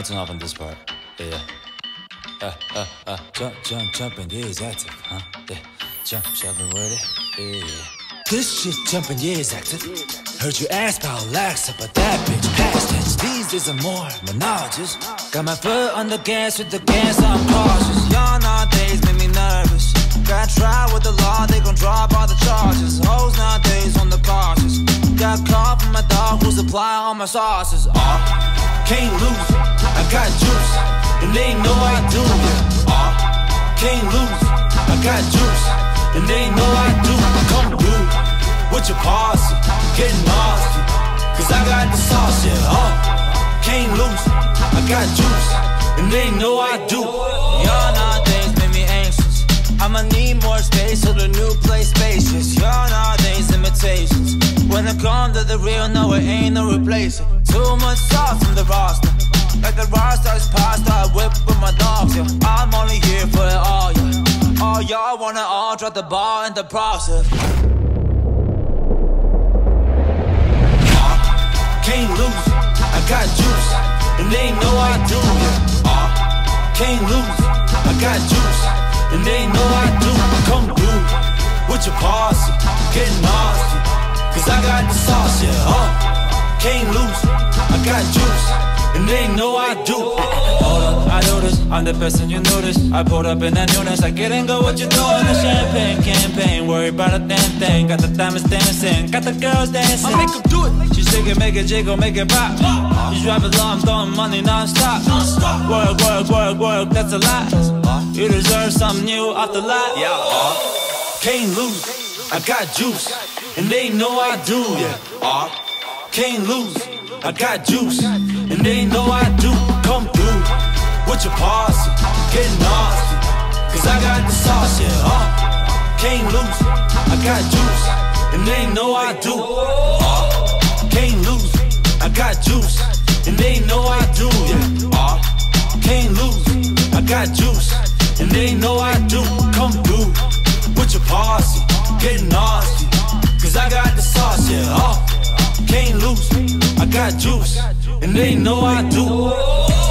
gonna turn off on this part. Yeah. Jumping, yeah, is active, huh? Yeah. Jumping with it. Yeah. This shit jumping, yeah, is active. Heard you ask about Alexa, but that bitch past tense. These days are more monologists. Got my foot on the gas with the gas, I'm cautious. Y'all nowadays make me nervous. Gotta try with the law, they gon' drop all the charges. Hoes nowadays on the cautious. Got caught from my dog who supply all my sauces. Can't lose, I got juice, and they know I do it. Can't lose, I got juice, and they know I do. Come through with your posse, getting nasty, cause I got the sauce, yeah. Can't lose, I got juice, and they know I do. Y'all nowadays make me anxious. I'ma need more space so the new place spacious. Y'all nowadays imitations. When it comes to the real, no, it ain't no replacing. Too much sauce in the roster. Like the roster's pasta, I whip with my dogs, yeah. I'm only here for it all, yeah. All y'all wanna all drop the ball in the process. Can't lose, I got juice, and they know I do, yeah. Can't lose, I got juice, and they know I do. Come through with your posse, getting nasty, cause I got the sauce, yeah. Can't lose, I got juice, and they know I do. Hold up, I do this, I'm the best and you know this. I pulled up in that newness, I get and go what you doing. The champagne campaign, worry about a damn thing. Got the diamonds dancing, got the girls dancing. I make them do it, she shake it, make it jiggle, make it pop. You drive it low, I'm throwing money non-stop. Work, work, work, work, that's a lot. You deserve something new off the lot. Can't lose, I got juice, and they know I do, yeah. Can't lose, I got juice, and they know I do. Come through with your posse, getting nasty, cause I got the sauce, yeah. Can't lose, I got juice, and they know I do. Can't lose, I got juice, and they know I do, yeah. Can't lose, I got juice, and they know I do. Come through with your posse, getting nasty, cause I got the sauce, yeah. Can't lose, I got juice, and they know I do.